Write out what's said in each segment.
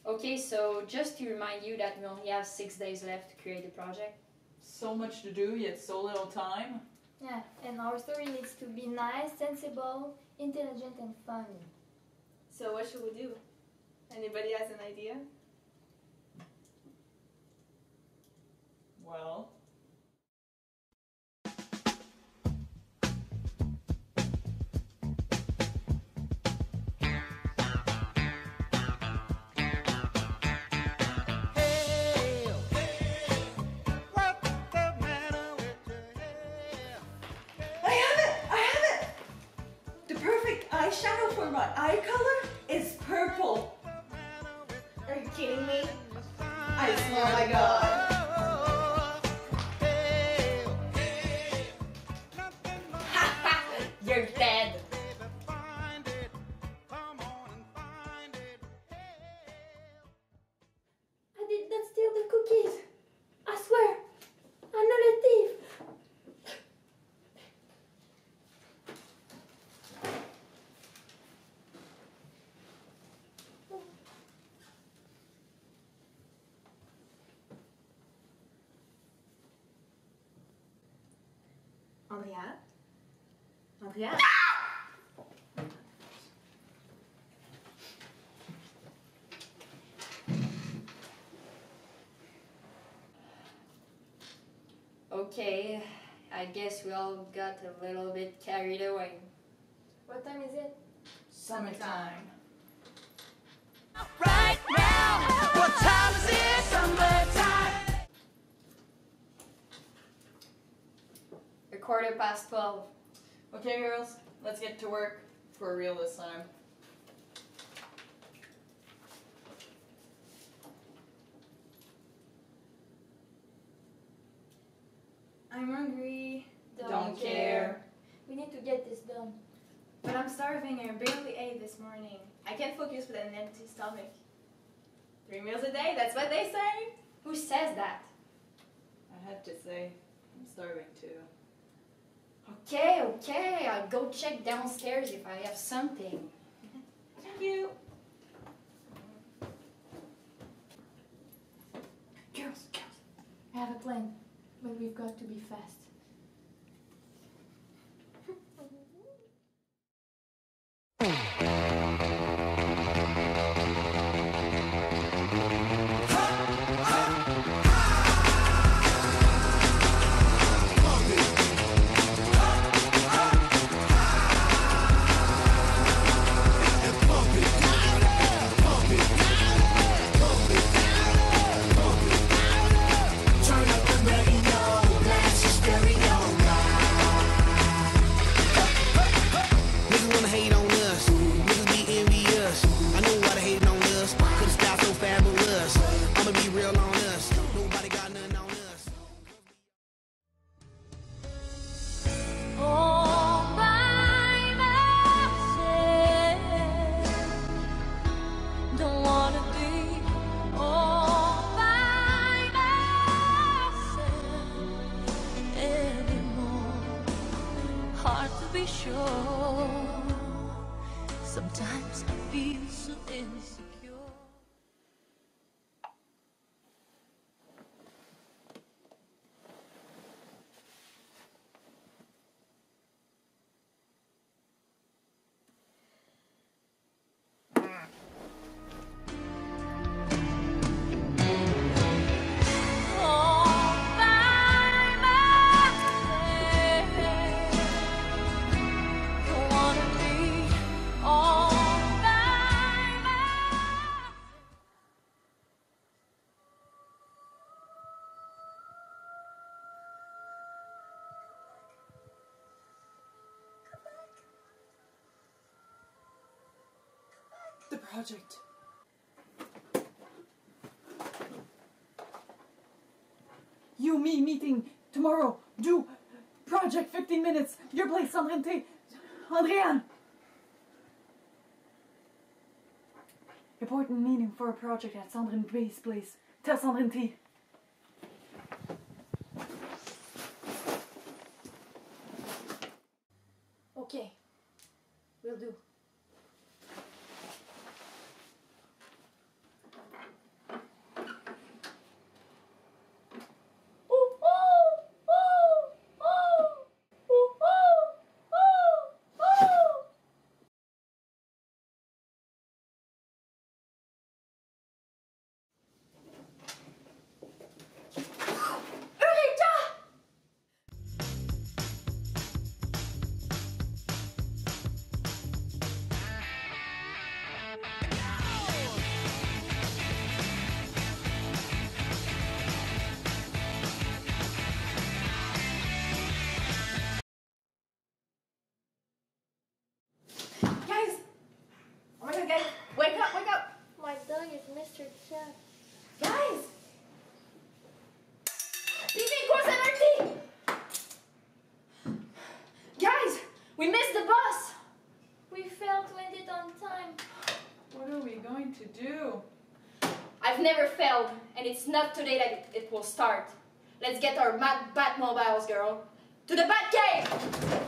Okay, so just to remind you that we only have 6 days left to create the project. So much to do, yet so little time. Yeah, and our story needs to be nice, sensible, intelligent and funny. So what should we do? Anybody has an idea? Well... Eyeshadow for my eye color is purple. Are you kidding me? I swear my God. You're dead. I did not steal the cookies. I swear, I'm not a thief. Andréanne? Andréanne? Okay, I guess we all got a little bit carried away. What time is it? Summertime. Right now, what time is it? Summertime. 12:15. Okay, girls, let's get to work for real this time. I'm hungry. Don't care. We need to get this done. But I'm starving and I barely ate this morning. I can't focus with an empty stomach. 3 meals a day, that's what they say. Who says that? I had to say, I'm starving too. Okay, I'll go check downstairs if I have something. Thank you. Girls, I have a plan, but we've got to be fast. Sometimes I feel so insecure. The project. You, me, meeting tomorrow. Do project 15 minutes. Your place, Sandrine. Andréanne. Important meeting for a project at Sandrine Bédard's place. Tell Sandrine T. Okay, will do. I've never failed, and it's not today that it will start. Let's get our mad Batmobiles, girl. To the Batcave!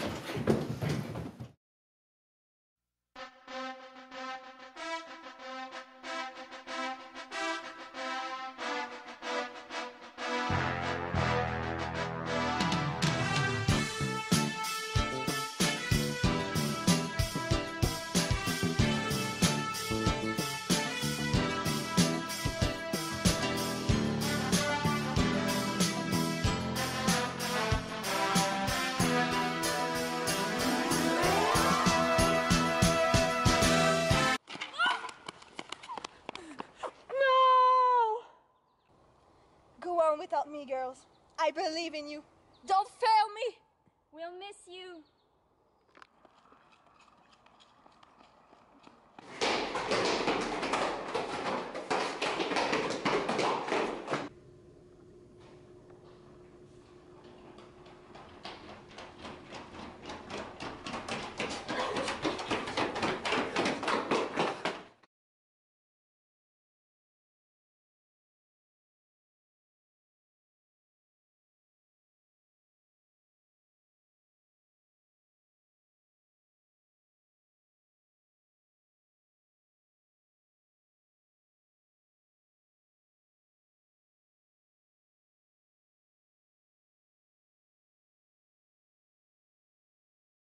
Go on without me, girls. I believe in you. Don't fail me! We'll miss you.